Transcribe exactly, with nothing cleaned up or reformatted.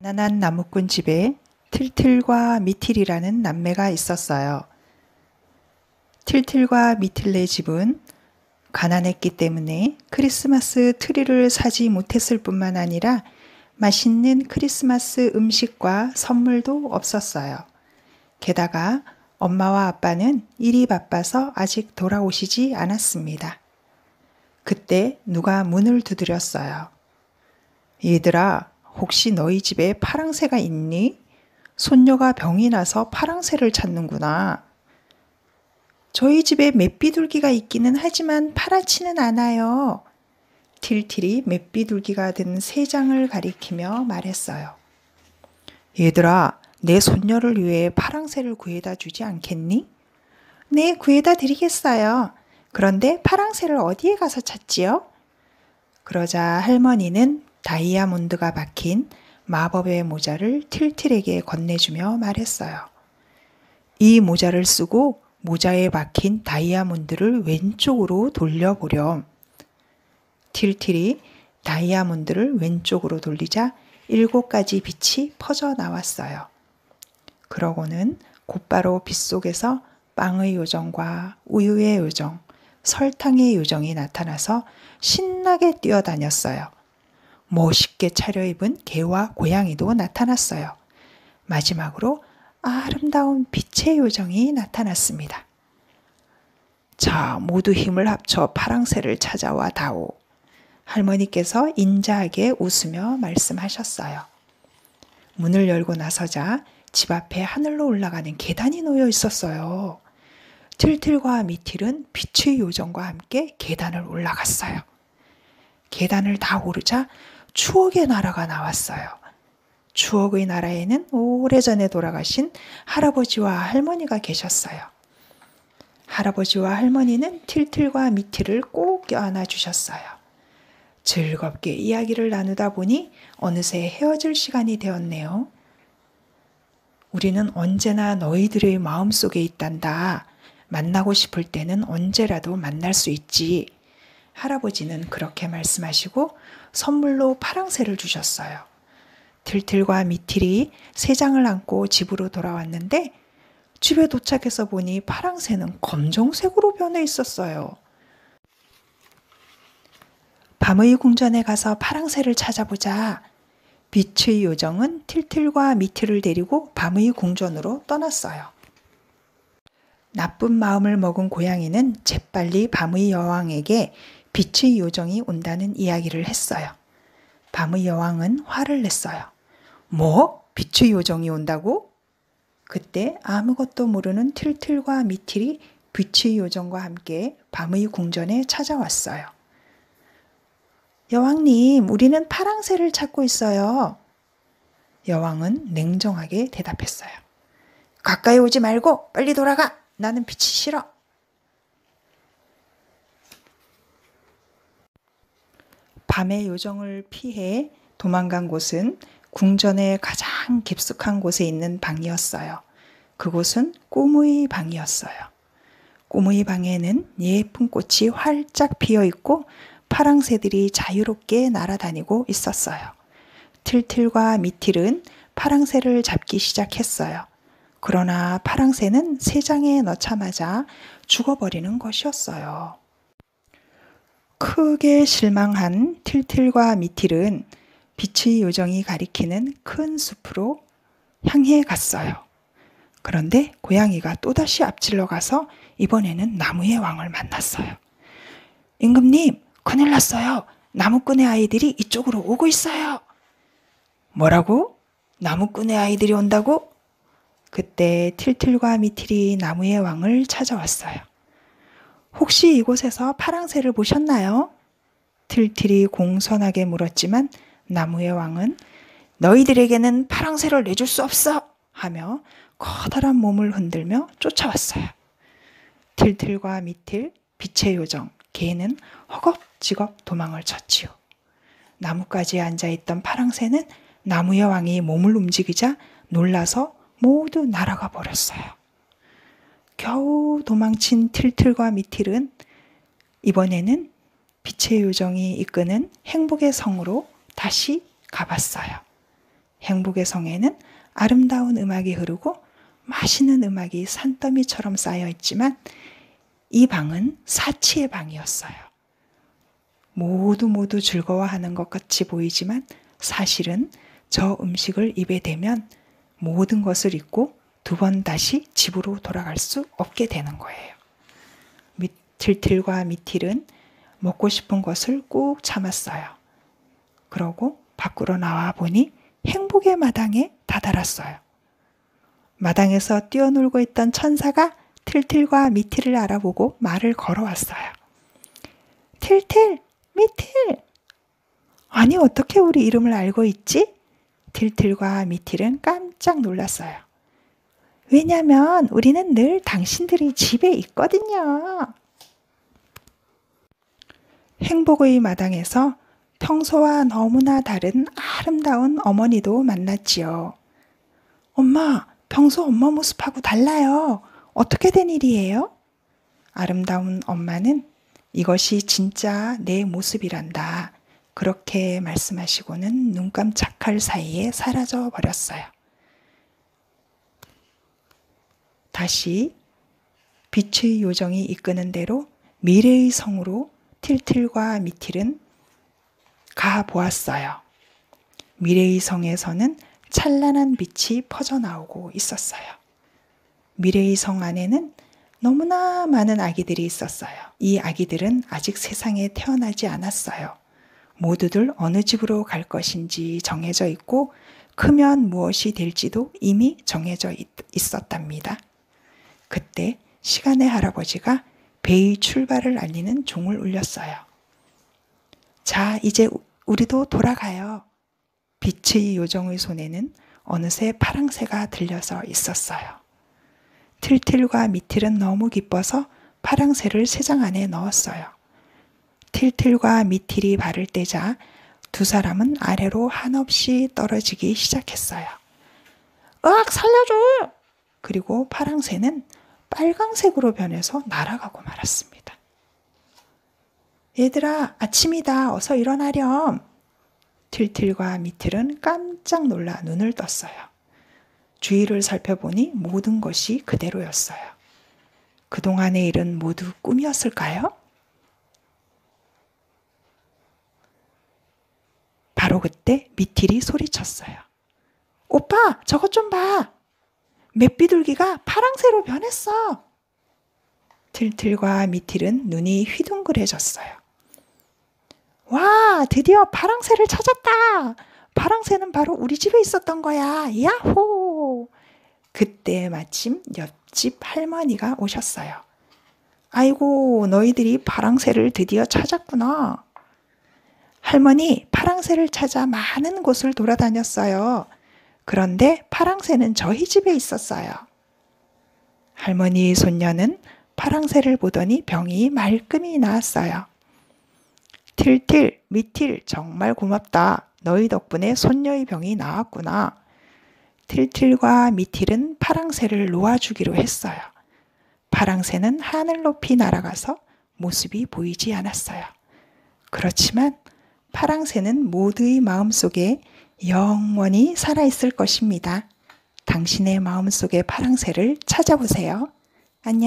가난한 나무꾼 집에 틸틸과 미틸이라는 남매가 있었어요. 틸틸과 미틸네 집은 가난했기 때문에 크리스마스 트리를 사지 못했을 뿐만 아니라 맛있는 크리스마스 음식과 선물도 없었어요. 게다가 엄마와 아빠는 일이 바빠서 아직 돌아오시지 않았습니다. 그때 누가 문을 두드렸어요. 얘들아, 혹시 너희 집에 파랑새가 있니? 손녀가 병이 나서 파랑새를 찾는구나. 저희 집에 맷비둘기가 있기는 하지만 파랗지는 않아요. 틸틸이 맷비둘기가 든 세 장을 가리키며 말했어요. 얘들아, 내 손녀를 위해 파랑새를 구해다 주지 않겠니? 네, 구해다 드리겠어요. 그런데 파랑새를 어디에 가서 찾지요? 그러자 할머니는 다이아몬드가 박힌 마법의 모자를 틸틸에게 건네주며 말했어요. 이 모자를 쓰고 모자에 박힌 다이아몬드를 왼쪽으로 돌려보렴. 틸틸이 다이아몬드를 왼쪽으로 돌리자 일곱 가지 빛이 퍼져 나왔어요. 그러고는 곧바로 빛 속에서 빵의 요정과 우유의 요정, 설탕의 요정이 나타나서 신나게 뛰어다녔어요. 멋있게 차려입은 개와 고양이도 나타났어요. 마지막으로 아름다운 빛의 요정이 나타났습니다. 자, 모두 힘을 합쳐 파랑새를 찾아와 다오. 할머니께서 인자하게 웃으며 말씀하셨어요. 문을 열고 나서자 집 앞에 하늘로 올라가는 계단이 놓여 있었어요. 틸틸과 미틸은 빛의 요정과 함께 계단을 올라갔어요. 계단을 다 오르자 추억의 나라가 나왔어요. 추억의 나라에는 오래전에 돌아가신 할아버지와 할머니가 계셨어요. 할아버지와 할머니는 틸틸과 미틸을 꼭 껴안아 주셨어요. 즐겁게 이야기를 나누다 보니 어느새 헤어질 시간이 되었네요. 우리는 언제나 너희들의 마음속에 있단다. 만나고 싶을 때는 언제라도 만날 수 있지. 할아버지는 그렇게 말씀하시고 선물로 파랑새를 주셨어요. 틸틸과 미틸이 세 장을 안고 집으로 돌아왔는데 집에 도착해서 보니 파랑새는 검정색으로 변해 있었어요. 밤의 궁전에 가서 파랑새를 찾아보자. 빛의 요정은 틸틸과 미틸을 데리고 밤의 궁전으로 떠났어요. 나쁜 마음을 먹은 고양이는 재빨리 밤의 여왕에게 빛의 요정이 온다는 이야기를 했어요. 밤의 여왕은 화를 냈어요. 뭐? 빛의 요정이 온다고? 그때 아무것도 모르는 틸틸과 미틸이 빛의 요정과 함께 밤의 궁전에 찾아왔어요. 여왕님, 우리는 파랑새를 찾고 있어요. 여왕은 냉정하게 대답했어요. 가까이 오지 말고 빨리 돌아가. 나는 빛이 싫어. 밤의 요정을 피해 도망간 곳은 궁전의 가장 깊숙한 곳에 있는 방이었어요. 그곳은 꿈의 방이었어요. 꿈의 방에는 예쁜 꽃이 활짝 피어 있고 파랑새들이 자유롭게 날아다니고 있었어요. 틸틸과 미틸은 파랑새를 잡기 시작했어요. 그러나 파랑새는 세 장에 넣자마자 죽어버리는 것이었어요. 크게 실망한 틸틸과 미틸은 빛의 요정이 가리키는 큰 숲으로 향해 갔어요. 그런데 고양이가 또다시 앞질러 가서 이번에는 나무의 왕을 만났어요. 임금님, 큰일 났어요. 나무꾼의 아이들이 이쪽으로 오고 있어요. 뭐라고? 나무꾼의 아이들이 온다고? 그때 틸틸과 미틸이 나무의 왕을 찾아왔어요. 혹시 이곳에서 파랑새를 보셨나요? 틸틸이 공손하게 물었지만 나무의 왕은 너희들에게는 파랑새를 내줄 수 없어! 하며 커다란 몸을 흔들며 쫓아왔어요. 틸틸과 미틸, 빛의 요정, 개는 허겁지겁 도망을 쳤지요. 나뭇가지에 앉아있던 파랑새는 나무의 왕이 몸을 움직이자 놀라서 모두 날아가 버렸어요. 겨우 도망친 틸틸과 미틸은 이번에는 빛의 요정이 이끄는 행복의 성으로 다시 가봤어요. 행복의 성에는 아름다운 음악이 흐르고 맛있는 음악이 산더미처럼 쌓여 있지만 이 방은 사치의 방이었어요. 모두 모두 즐거워하는 것 같이 보이지만 사실은 저 음식을 입에 대면 모든 것을 잊고 두 번 다시 집으로 돌아갈 수 없게 되는 거예요. 틸틸과 미틸은 먹고 싶은 것을 꾹 참았어요. 그러고 밖으로 나와 보니 행복의 마당에 다다랐어요. 마당에서 뛰어놀고 있던 천사가 틸틸과 미틸을 알아보고 말을 걸어왔어요. 틸틸, 미틸! 아니 어떻게 우리 이름을 알고 있지? 틸틸과 미틸은 깜짝 놀랐어요. 왜냐면 우리는 늘 당신들이 집에 있거든요. 행복의 마당에서 평소와 너무나 다른 아름다운 어머니도 만났지요. 엄마, 평소 엄마 모습하고 달라요. 어떻게 된 일이에요? 아름다운 엄마는 이것이 진짜 내 모습이란다. 그렇게 말씀하시고는 눈 깜짝할 사이에 사라져 버렸어요. 다시 빛의 요정이 이끄는 대로 미래의 성으로 틸틸과 미틸은 가보았어요. 미래의 성에서는 찬란한 빛이 퍼져나오고 있었어요. 미래의 성 안에는 너무나 많은 아기들이 있었어요. 이 아기들은 아직 세상에 태어나지 않았어요. 모두들 어느 집으로 갈 것인지 정해져 있고 크면 무엇이 될지도 이미 정해져 있, 있었답니다. 그때 시간의 할아버지가 배의 출발을 알리는 종을 울렸어요. 자, 이제 우리도 돌아가요. 빛의 요정의 손에는 어느새 파랑새가 들려서 있었어요. 틸틸과 미틸은 너무 기뻐서 파랑새를 새장 안에 넣었어요. 틸틸과 미틸이 발을 떼자 두 사람은 아래로 한없이 떨어지기 시작했어요. 으악, 살려줘! 그리고 파랑새는 빨강색으로 변해서 날아가고 말았습니다. 얘들아, 아침이다. 어서 일어나렴. 틸틸과 미틸은 깜짝 놀라 눈을 떴어요. 주위를 살펴보니 모든 것이 그대로였어요. 그동안의 일은 모두 꿈이었을까요? 바로 그때 미틸이 소리쳤어요. 오빠, 저것 좀 봐. 맷비둘기가 파랑새로 변했어. 틸틸과 미틸은 눈이 휘둥그레졌어요. 와, 드디어 파랑새를 찾았다. 파랑새는 바로 우리 집에 있었던 거야. 야호! 그때 마침 옆집 할머니가 오셨어요. 아이고, 너희들이 파랑새를 드디어 찾았구나. 할머니, 파랑새를 찾아 많은 곳을 돌아다녔어요. 그런데 파랑새는 저희 집에 있었어요. 할머니의 손녀는 파랑새를 보더니 병이 말끔히 나았어요. 틸틸, 미틸, 정말 고맙다. 너희 덕분에 손녀의 병이 나았구나. 틸틸과 미틸은 파랑새를 놓아주기로 했어요. 파랑새는 하늘 높이 날아가서 모습이 보이지 않았어요. 그렇지만 파랑새는 모두의 마음속에 영원히 살아있을 것입니다. 당신의 마음속의 파랑새를 찾아보세요.